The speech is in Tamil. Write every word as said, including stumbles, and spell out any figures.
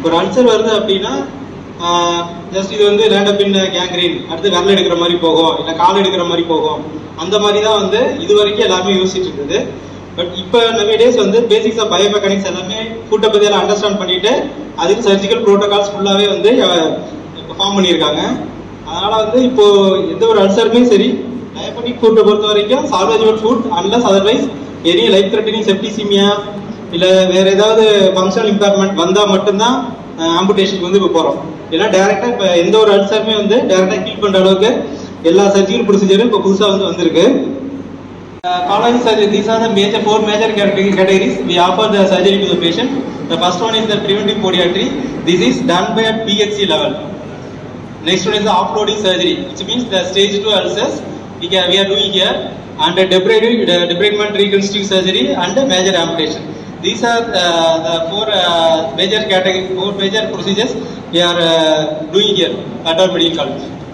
ஒரு அல்சர் வருது அப்படின்னா ஜஸ்ட் இது வந்து லேண்ட் அப் இன் கேங்க்ரீன், அடுத்து விரல் எடுக்கிற மாதிரி போகும், இல்லை கால் எடுக்கிற மாதிரி போகும், அந்த மாதிரி தான் வந்து இது வரைக்கும் எல்லாமே யோசிச்சுட்டு இருந்தது. பட் இப்போ நிறைய டேஸ் வந்து பேசிக்ஸ் ஆஃப் பயோமெக்கானிக்ஸ் எல்லாமே ஃபுட்டை பற்றி எல்லாம் அண்டர்ஸ்டாண்ட் பண்ணிட்டு அதுக்கு சர்ஜிக்கல் ப்ரோட்டோகால்ஸ் ஃபுல்லாகவே வந்து இப்போ ஃபார்ம் பண்ணியிருக்காங்க. அதனால வந்து இப்போ எந்த ஒரு அல்சருமே சரி டயபெட்டிக் ஃபுட்டை பொறுத்த வரைக்கும் salvageable food unless otherwise any life threatening septicaemia இல்லை வேற ஏதாவது ஃபங்க்ஷனல் இம்பேர்மெண்ட் வந்தால் மட்டும்தான் ஆம்புடேஷனுக்கு வந்து இப்போ போகிறோம். ஏன்னா டேரெக்டாக இப்போ எந்த ஒரு அல்சருமே வந்து டேரெக்டாக ஹீல் பண்ணுற அளவுக்கு எல்லா சர்ஜிக்கல் ப்ரொசீஜரும் இப்போ புதுசாக வந்து வந்திருக்கு. Following surgery, these are the major four major categories we offer the surgery to the patient. The first one is the preventive podiatry. This is done by at P H C level. Next one is the offloading surgery, which means the stage two ulcers we, can, we are doing here, and the debridement reconstructive surgery and the major amputation. These are uh, the four uh, major category, four major procedures we are uh, doing here at our medical college.